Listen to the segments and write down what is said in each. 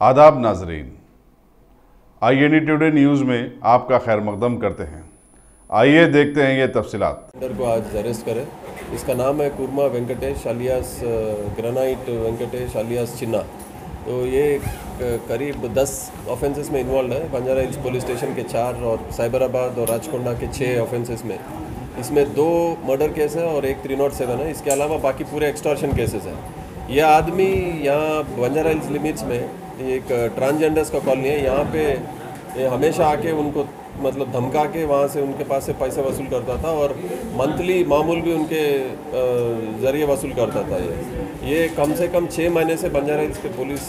आदाब नाजरीन, INE today news में आपका खैर मकदम करते हैं। आइए देखते हैं ये तफसीलात। को आज अरेस्ट करें। इसका नाम है Kurma Venkatesh alias granite Venkatesh alias Chinna. तो ये करीब 10 ऑफेंसेस में इन्वॉल्व है। बंजारा हिल्स पुलिस स्टेशन के 4 और साइबराबाद और राजकोंडा के 6 ऑफेंसेस में। इसमें 2 मर्डर केस है और एक 307 है। इसके अलावा बाकी पूरे एक्सटॉर्शन केसेस हैं। यह आदमी यहाँ बंजारा हिल्स लिमिट्स में एक ट्रांसजेंडर्स का कॉलोनी है। यहाँ पे ये हमेशा आके उनको मतलब धमका के वहाँ से उनके पास से पैसे वसूल करता था और मंथली मामूल भी उनके ज़रिए वसूल करता था। ये कम से कम 6 महीने से बंजारा हिल्स के पुलिस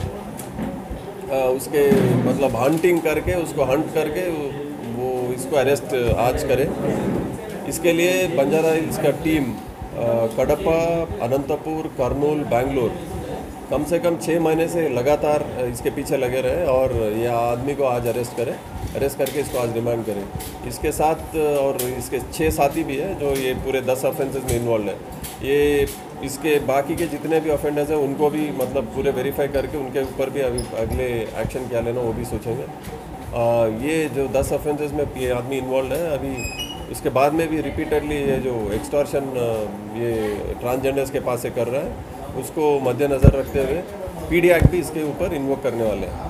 उसके मतलब हंटिंग करके उसको हंट करके वो इसको अरेस्ट आज करे। इसके लिए बंजारा हिल्स का टीम कडपा, अनंतपुर, कर्नूल, बेंगलोर कम से कम 6 महीने से लगातार इसके पीछे लगे रहे और यह आदमी को आज अरेस्ट करके इसको आज रिमांड करें। इसके साथ और इसके 6 साथी भी हैं जो ये पूरे 10 ऑफेंसेस में इन्वॉल्व है। ये इसके बाकी के जितने भी ऑफेंडर्स हैं उनको भी मतलब पूरे वेरीफाई करके उनके ऊपर भी अभी अगले एक्शन क्या लेना वो भी सोचेंगे। ये जो 10 ऑफेंसेस में ये आदमी इन्वॉल्व है, अभी इसके बाद में भी रिपीटेडली ये जो एक्सटॉर्शन ये ट्रांसजेंडर्स के पास से कर रहा है उसको मद्देनज़र रखते हुए PD एक्ट भी इसके ऊपर इन्वोक करने वाले हैं।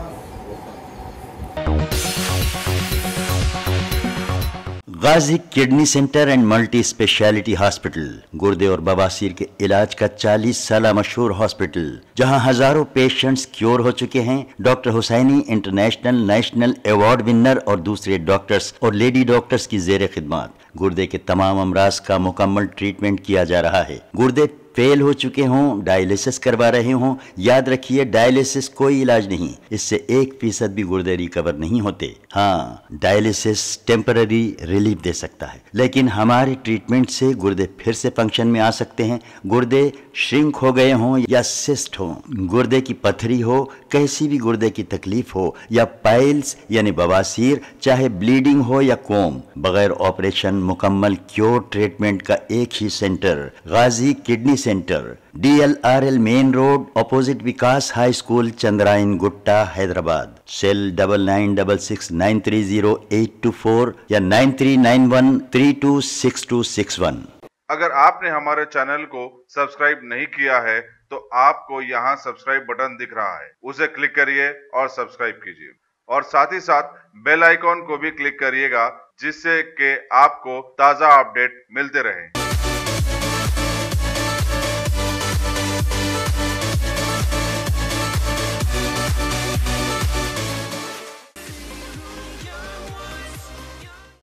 Ghazi kidney centre and multi speciality hospital गुर्दे और बवासीर के इलाज का 40 साल मशहूर हॉस्पिटल, जहां हजारों पेशेंट्स क्योर हो चुके हैं। Doctor Hussaini international national award winner और दूसरे डॉक्टर्स और लेडी डॉक्टर्स की जेर खिदमत गुर्दे के तमाम अमराज का मुकम्मल ट्रीटमेंट किया जा रहा है। गुर्दे फेल हो चुके हों, डायलिसिस करवा रहे हों, याद रखिए डायलिसिस कोई इलाज नहीं, इससे 1% भी गुर्दे रिकवर नहीं होते। हाँ, डायलिसिस टेम्पररी रिलीफ दे सकता है, लेकिन हमारे ट्रीटमेंट से गुर्दे फिर से फंक्शन में आ सकते हैं। गुर्दे श्रिंक हो गए हों या सिस्ट हो, गुर्दे की पथरी हो, कैसी भी गुर्दे की तकलीफ हो या पाइल्स यानी बवासीर, चाहे ब्लीडिंग हो या कोम, बगैर ऑपरेशन मुकम्मल क्योर ट्रीटमेंट का एक ही centre, Ghazi kidney centre, DLRL main road, opposite Vikas high school, Chandrayan Gutta, Hyderabad. Cell 9966930824 या 9391326261। अगर आपने हमारे चैनल को सब्सक्राइब नहीं किया है तो आपको यहाँ सब्सक्राइब बटन दिख रहा है, उसे क्लिक करिए और सब्सक्राइब कीजिए और साथ ही साथ बेल आइकॉन को भी क्लिक करिएगा जिससे कि आपको ताज़ा अपडेट मिलते रहें।